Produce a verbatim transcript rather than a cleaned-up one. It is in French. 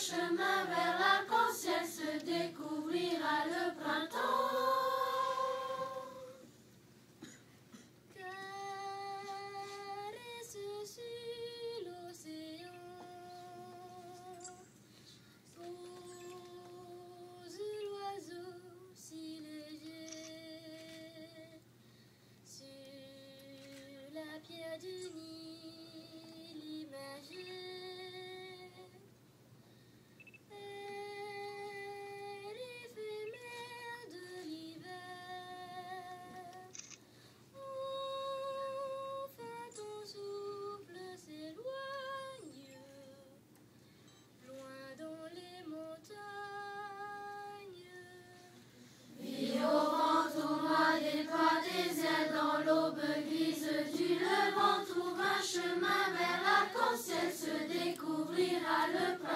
chemin vers l'arc-en-ciel se découvrira le printemps. Pierre du Nil imagée, et l'éphémère de l'hiver, enfin ton souffle s'éloigne, loin dans les montagnes. Vie au vent tournoie des pas déserts dans l'aube grise du levant, trouve un chemin vers l'arc-en-ciel se découvrira le printemps.